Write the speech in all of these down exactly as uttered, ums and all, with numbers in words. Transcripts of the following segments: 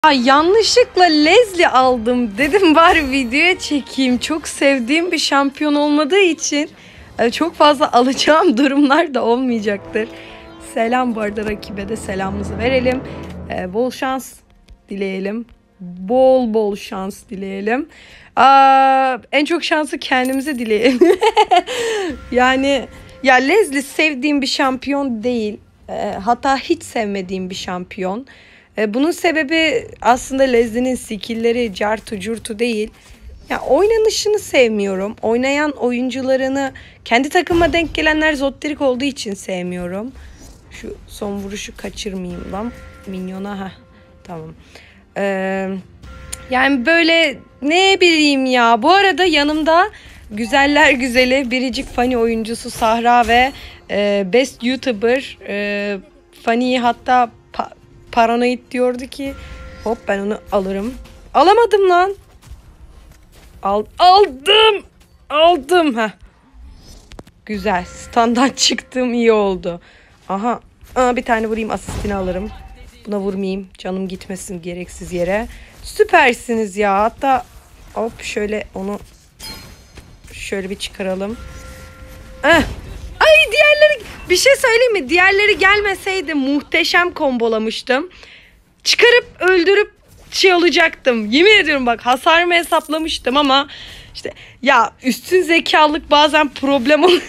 Ay, yanlışlıkla Leslie aldım. Dedim bari videoya çekeyim. Çok sevdiğim bir şampiyon olmadığı için çok fazla alacağım durumlar da olmayacaktır. Selam, bu arada rakibe de selamımızı verelim. Ee, bol şans dileyelim. Bol bol şans dileyelim. Aa, en çok şansı kendimize dileyelim. Yani ya Leslie sevdiğim bir şampiyon değil. Ee, hatta hiç sevmediğim bir şampiyon. Bunun sebebi aslında Leslie'nin skill'leri cartu curtu değil. Ya oynanışını sevmiyorum. Oynayan oyuncularını, kendi takıma denk gelenler zotterik olduğu için sevmiyorum. Şu son vuruşu kaçırmayayım lan. Minyona ha. Tamam. Ee, yani böyle ne bileyim ya. Bu arada yanımda güzeller güzeli biricik Fanny oyuncusu Sahra ve e, best YouTuber e, Fanny'yi hatta paranoid diyordu ki hop ben onu alırım. Alamadım lan. Al, aldım. Aldım. Heh. Güzel. Standart çıktım, iyi oldu. Aha. Aa, bir tane vurayım, asistini alırım. Buna vurmayayım. Canım gitmesin gereksiz yere. Süpersiniz ya. Hatta hop şöyle onu şöyle bir çıkaralım. Eh. Ay, diğerleri, bir şey söyleyeyim mi? Diğerleri gelmeseydi muhteşem kombolamıştım. Çıkarıp öldürüp şey olacaktım. Yemin ediyorum bak, hasarımı hesaplamıştım ama işte ya üstün zekalık bazen problem ol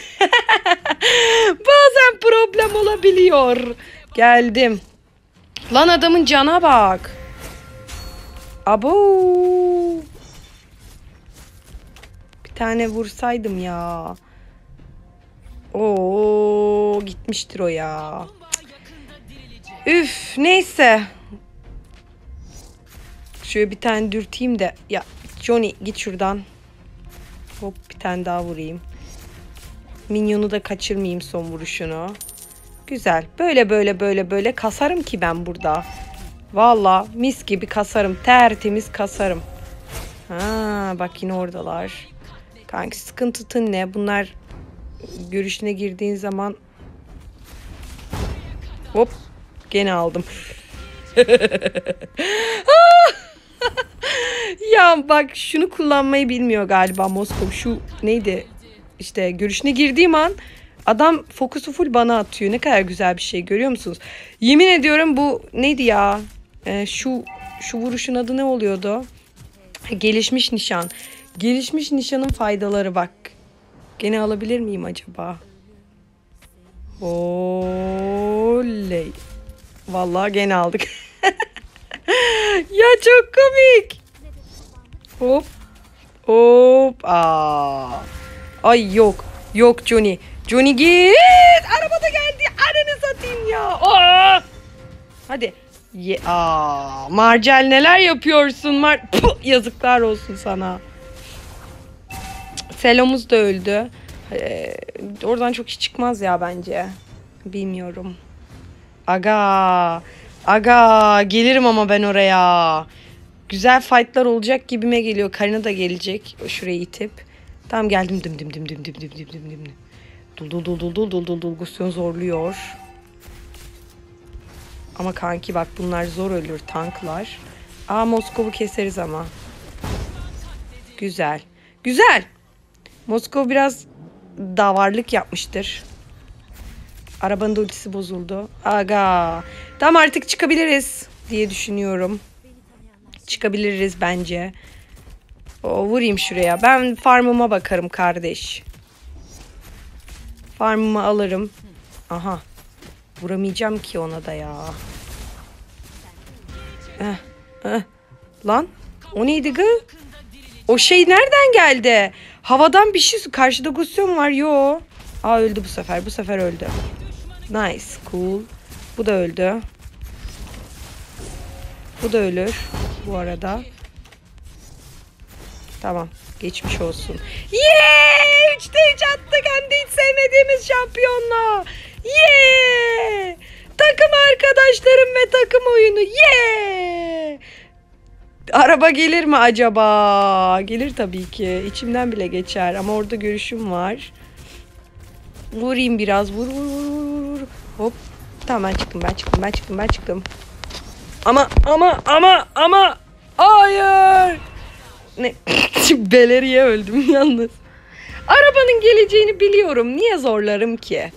bazen problem olabiliyor. Geldim. Lan adamın cana bak. Abo. Bir tane vursaydım ya. Oo, gitmiştir o ya. Üf, neyse. Şöyle bir tane dürteyim de. Ya Johnny git şuradan. Hop, bir tane daha vurayım. Minyonu da kaçırmayayım son vuruşunu. Güzel. Böyle böyle böyle böyle kasarım ki ben burada. Valla mis gibi kasarım. Tertemiz kasarım. Ha, bak yine oradalar. Kanki sıkıntı ne? Bunlar görüşüne girdiğin zaman hop gene aldım. Ya bak, şunu kullanmayı bilmiyor galiba Moskov. Şu neydi? İşte görüşüne girdiğim an adam fokusu full bana atıyor. Ne kadar güzel bir şey, görüyor musunuz? Yemin ediyorum bu neydi ya? Ee, şu şu vuruşun adı ne oluyordu? Gelişmiş nişan. Gelişmiş nişanın faydaları bak. Gene alabilir miyim acaba? Oley. Vallahi gene aldık. Ya çok komik. Hop. Hop. Aa. Ay yok. Yok Johnny. Johnny git. Arabada geldi. Ananı satayım ya. Aa. Hadi. Ye Aa. Marcel neler yapıyorsun? Mar Puh, yazıklar olsun sana. Selomuz da öldü. Ee, oradan çok iş çıkmaz ya bence. Bilmiyorum. Aga. Aga. Gelirim ama ben oraya. Güzel fightlar olacak gibime geliyor. Karina da gelecek. Şuraya itip. Tamam, geldim. Dım dım dım dım dım dım dım dım dım. Dul dul dul dul dul dul dul dul. Gusyon zorluyor. Ama kanki bak, bunlar zor ölür, tanklar. Aa, Moskov'u keseriz ama. Güzel. Güzel. Moskov biraz davarlık yapmıştır. Arabanın da ultisi bozuldu. Aga. Tamam, artık çıkabiliriz diye düşünüyorum. Çıkabiliriz bence. O, vurayım şuraya. Ben farmıma bakarım kardeş. Farmımı alırım. Aha. Vuramayacağım ki ona da ya. Eh, eh. Lan. O neydi gı? O şey nereden geldi? Havadan bir şey. Karşıda Gusyon var. Yo. Aa, öldü bu sefer. Bu sefer öldü. Nice. Cool. Bu da öldü. Bu da ölür. Bu arada. Tamam. Geçmiş olsun. Yeah! Üçte üç attık. Hem de hiç sevmediğimiz şampiyonla. Yeah! Takım arkadaşlarım ve takım oyunu. Yeah! Araba gelir mi acaba? Gelir tabii ki. İçimden bile geçer. Ama orada görüşüm var. Vurayım biraz. Vur vur vur vur. Hop. Tamam, ben çıktım ben çıktım ben çıktım ben çıktım. Ama ama ama ama hayır. Ne? Beleriye öldüm yalnız. Arabanın geleceğini biliyorum. Niye zorlarım ki?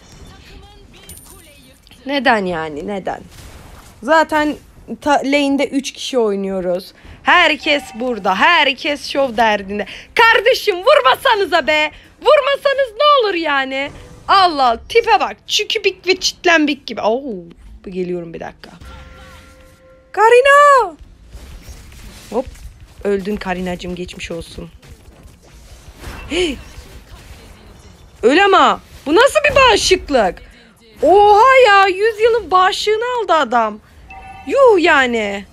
Neden yani? Neden? Zaten ta, lane'de üç kişi oynuyoruz. Herkes burada. Herkes şov derdinde. Kardeşim vurmasanıza be. Vurmasanız ne olur yani? Allah tipe bak. Çükübik ve çitlenbik gibi. Oo, geliyorum bir dakika. Karina. Hop. Öldün Karinacığım, geçmiş olsun. Hey. Öyle ama. Bu nasıl bir bağışıklık? Oha ya, yüz yılın bağışığını aldı adam. Yuh yani.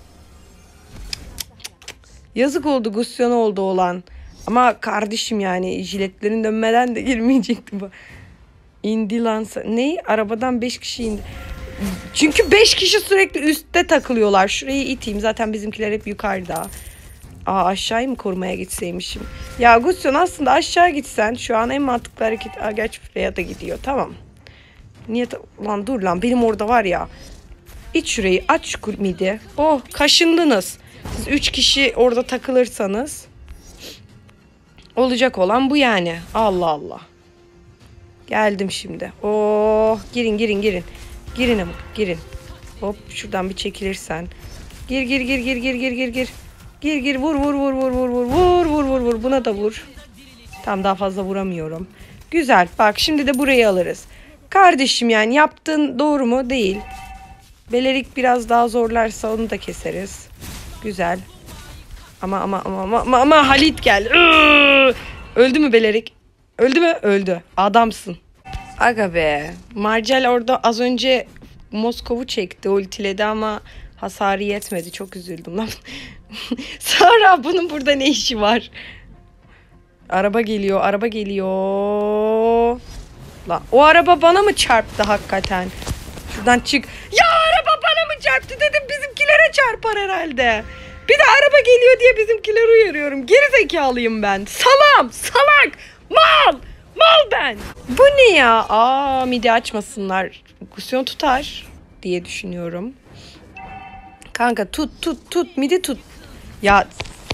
Yazık oldu, Gusyon oldu olan. Ama kardeşim yani jiletlerin dönmeden de girmeyecekti bu. İndi lan. Ne? Arabadan beş kişi indi. Çünkü beş kişi sürekli üstte takılıyorlar. Şurayı iteyim. Zaten bizimkiler hep yukarıda. Aa, aşağıyı mı korumaya gitseymişim? Ya Gusyon, aslında aşağı gitsen şu an en mantıklı hareket. Aa, gerçi buraya da gidiyor. Tamam. Niye? Lan dur lan, benim orada var ya. İç şurayı, aç şu midi. Oh, kaşındınız. Siz üç kişi orada takılırsanız olacak olan bu yani. Allah Allah. Geldim şimdi. Oh, girin girin girin. Girin ama girin. Hop, şuradan bir çekilirsen. Gir gir gir gir gir gir gir gir. Gir gir vur vur vur vur vur vur vur vur vur vur. Buna da vur. Tam daha fazla vuramıyorum. Güzel. Bak şimdi de burayı alırız. Kardeşim yani yaptığın doğru mu? Değil. Belerik biraz daha zorlarsa onu da keseriz. Güzel. Ama ama ama ama ama, ama Halit geldi. Iıı! Öldü mü Belerik? Öldü mü? Öldü. Adamsın. Aga be. Marcel orada az önce Moskov'u çekti, ultiledi ama hasarı yetmedi. Çok üzüldüm lan. Sonra bunun burada ne işi var? Araba geliyor, araba geliyor. Lan o araba bana mı çarptı hakikaten? Şuradan çık. Ya araba bana mı çarptı dedim, bizimkilere çarpar herhalde. Bir de araba geliyor diye bizimkileri uyarıyorum. Geri zekalıyım ben. Salam, salak, mal, mal ben. Bu ne ya? Aa, midi açmasınlar. Gusyon tutar diye düşünüyorum. Kanka tut tut tut, midi tut. Ya.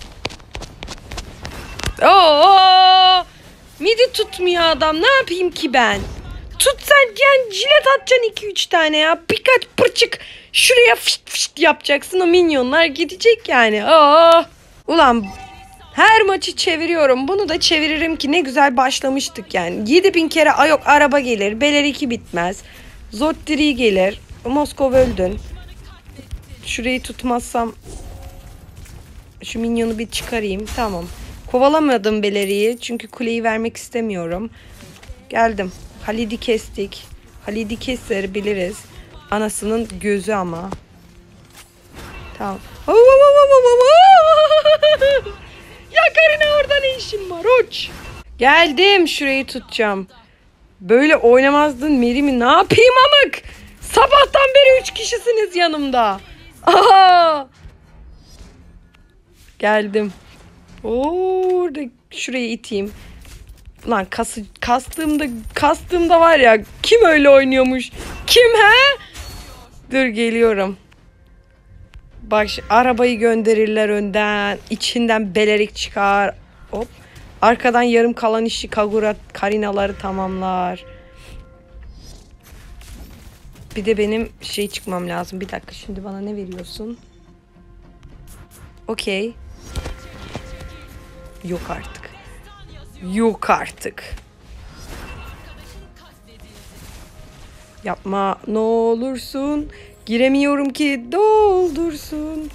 Oo! Midi tutmuyor adam. Ne yapayım ki ben? Tutsan yani jilet atacaksın iki üç tane ya. Birkaç pırçık şuraya fışt fışt yapacaksın. O minyonlar gidecek yani. Aa! Ulan her maçı çeviriyorum. Bunu da çeviririm ki ne güzel başlamıştık yani. yedi bin kere a yok araba gelir. Beler iki bitmez. Zottiri gelir. Moskov öldün. Şurayı tutmazsam şu minyonu bir çıkarayım. Tamam. Kovalamadım Beleri'yi. Çünkü kuleyi vermek istemiyorum. Geldim. Halid'i kestik. Halid'i kesebiliriz. Anasının gözü ama. Tamam. Ya Karina, orada ne işin var? Uç. Geldim. Şurayı tutacağım. Böyle oynamazdın Merim'i. Ne yapayım amık? Sabahtan beri üç kişisiniz yanımda. Aha. Geldim. Orada şurayı iteyim. Lan kası, kastığımda kastığımda var ya, kim öyle oynuyormuş? Kim he? Dur geliyorum. Bak arabayı gönderirler önden. İçinden Belerik çıkar. Hop. Arkadan yarım kalan işi Kagura Karinaları tamamlar. Bir de benim şey çıkmam lazım. Bir dakika, şimdi bana ne veriyorsun? Okey. Yok artık. Yok artık. Yapma ne olursun. Giremiyorum ki doldursun.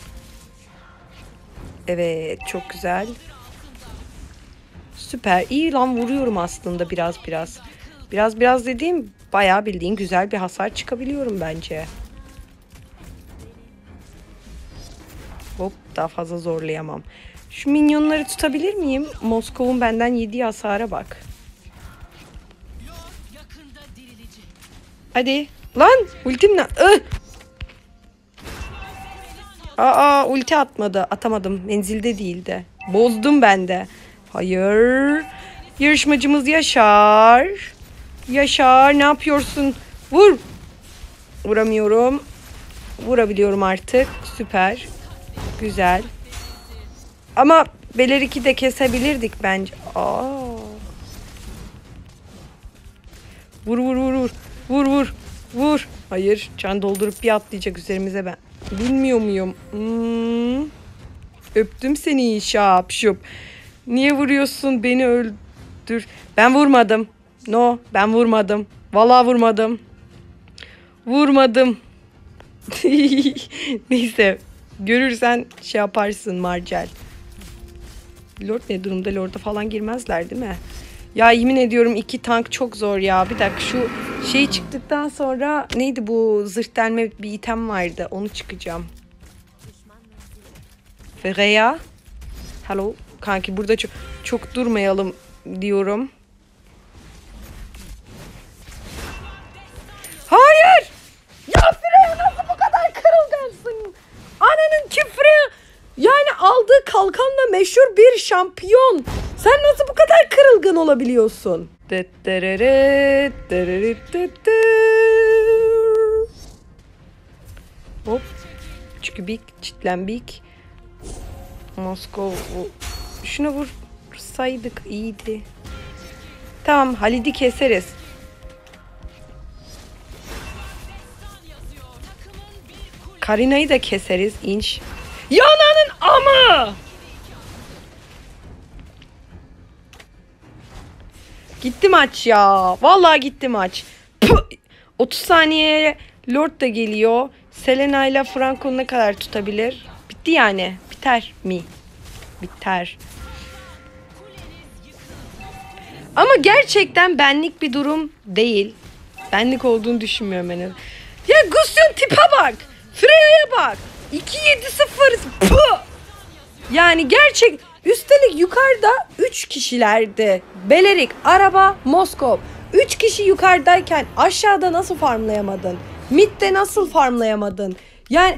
Evet, çok güzel. Süper. İyi lan, vuruyorum aslında biraz biraz. Biraz biraz dediğim bayağı bildiğin güzel bir hasar çıkabiliyorum bence. Hop, daha fazla zorlayamam. Şu minyonları tutabilir miyim? Moskov'un benden yediği hasara bak. Hadi. Lan ultim ne? Ih! Aa, ulti atmadı. Atamadım. Menzilde değildi. Bozdum ben de. Hayır. Yarışmacımız Yaşar. Yaşar ne yapıyorsun? Vur. Vuramıyorum. Vurabiliyorum artık. Süper. Güzel. Ama Belerik'i de kesebilirdik bence. Aa. Vur vur vur vur. Vur vur. Vur. Hayır. Can doldurup bir atlayacak üzerimize ben. Bilmiyor muyum? Hmm. Öptüm seni şap şup. Niye vuruyorsun? Beni öldür. Ben vurmadım. No. Ben vurmadım. Vallahi vurmadım. Vurmadım. Neyse. Görürsen şey yaparsın Marcel. Lord ne durumda? Lord'a falan girmezler değil mi? Ya yemin ediyorum iki tank çok zor ya. Bir dakika şu şey çıktıktan sonra neydi bu zırh delme bir item vardı. Onu çıkacağım. Freya. Hello. Kanki burada çok, çok durmayalım diyorum. Hayır. Ya Freya nasıl bu kadar kırılgansın? Ananın ki Freya. Yani aldığı kalkanla meşhur bir şampiyon. Sen nasıl bu kadar kırılgan olabiliyorsun? Hop. Çükübik, çitlembik. Moskov. Şuna vursaydık iyiydi. Tamam, Halid'i keseriz. Karina'yı da keseriz. İnş. Yananın ama. Gitti maç ya. Vallahi gitti maç. Puh! otuz saniyeye Lord da geliyor. Selena ile Franco ne kadar tutabilir? Bitti yani. Biter mi? Biter. Ama gerçekten benlik bir durum değil. Benlik olduğunu düşünmüyorum ben. Ya Gusion tipe bak. Freya'ya bak. iki yedi sıfır. Puh! Yani gerçek. Üstelik yukarıda üç kişilerdi. Belerik, araba, Moskov. üç kişi yukarıdayken aşağıda nasıl farmlayamadın? Mid'de nasıl farmlayamadın? Yani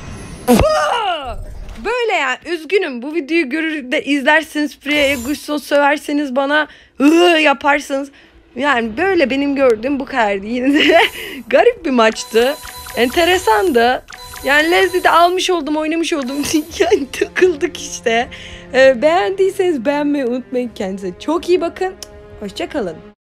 böyle yani üzgünüm. Bu videoyu görür de izlersiniz. Freya'ya Gusion söverseniz bana ıı yaparsınız. Yani böyle benim gördüğüm bu kadardı. Yine de garip bir maçtı. Enteresandı. Yani Leslie'de almış oldum, oynamış oldum. Yani takıldık işte. Ee, beğendiyseniz beğenmeyi unutmayın. Kendinize çok iyi bakın. Hoşça kalın.